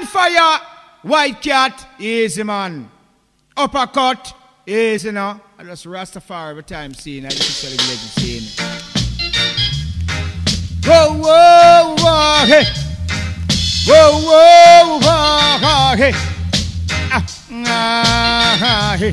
Bonfire, white cat, easy man. Uppercut, easy now. I just Rastafari every time seeing. I just tell you legend seeing. Whoa, whoa, whoa, hey. Whoa, whoa, whoa, hey. Hey.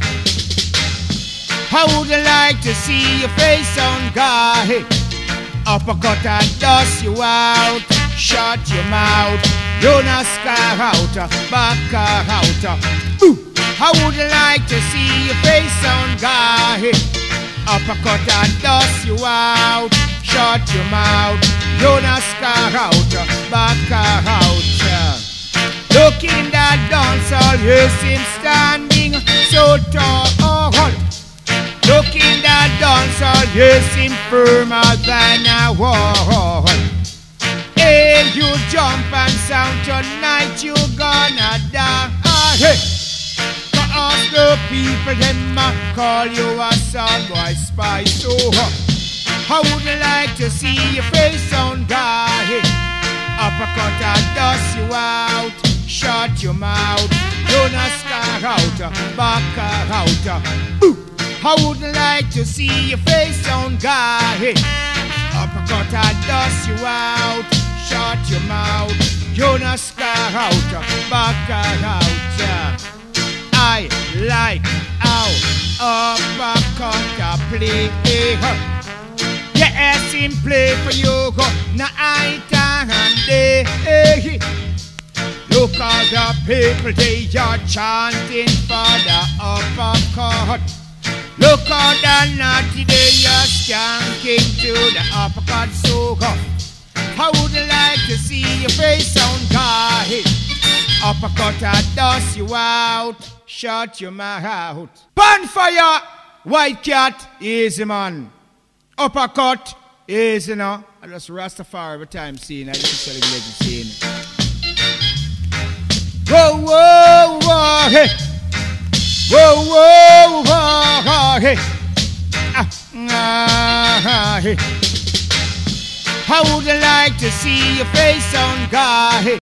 I would like to see your face on God. Hey. Uppercut and dust you out. Shut your mouth. Don't scar out. Back out. Ooh. I would like to see your face on God. Hey. Uppercut and dust you out. Shut your mouth. Don't scar out. Back out. Look in that dance hall, you see him standing so tall. Look in that dance hall, you see him firmer than a wall. Hey, you jump and sound tonight, you gonna die. Hey, cause the people them call you a sound boy spy. So I would like to see your face on God. Hey, uppercut and dust you out. Shut your mouth, don't scar out, back out. Ooh. I would like to see your face on God. Hey. Uppercut and dust you out. Shut your mouth, don't scar out, back out. I like how uppercut play. Yes, him play for you, night and day. Look at the people, they are chanting for the uppercut. Look at the naughty, they are skanking to the uppercut. So I would like to see your face on God. Uppercut and dust you out. Shut your mouth. Bonfire, white cat, easy man. Uppercut, easy now. I just Rastafari every time seeing. I just tell you legend seeing. Whoa, whoa, whoa, hey. Whoa, whoa, whoa, hey. Hey. I would like to see your face on God. Hey.